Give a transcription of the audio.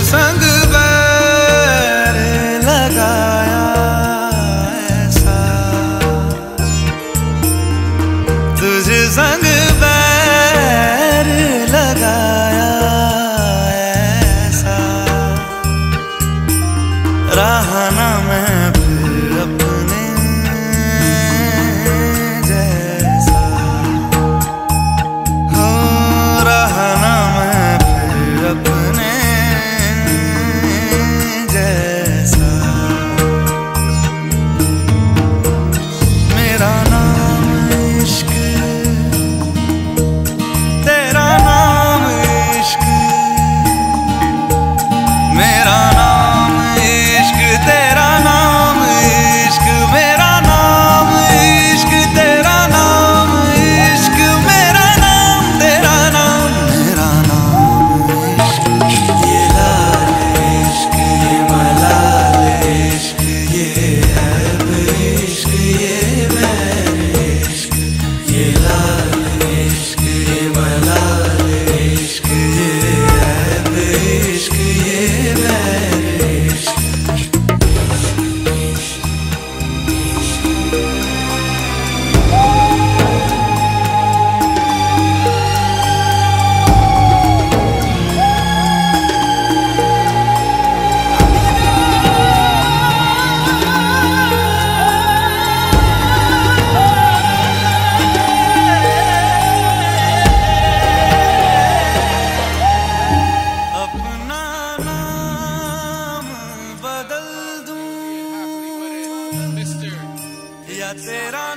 संग बैर लगाया ऐसा, तुझे संग बैर लगाया ऐसा, रहा ना मैं फिर अपने जैसा, हो रहा ना मैं फिर अपने जैसा। मेरा नाम इश्क, तेरा नाम इश्क, मेरा नाम इश्क, तेरा नाम इश्क, मेरा नाम इश्क, तेरा नाम इश्क, मेरा नाम, तेरा नाम, मेरा नाम इश्क। ये लाल इश्क, ये मलाल इश्क, ये ऐब इश्क, ये बैर इश्क, ये लाल इश्क, ये मलाल इश्क, ये ऐब इश्क, ये बैर इश्क। अपना नाम बदल दूं या तेरा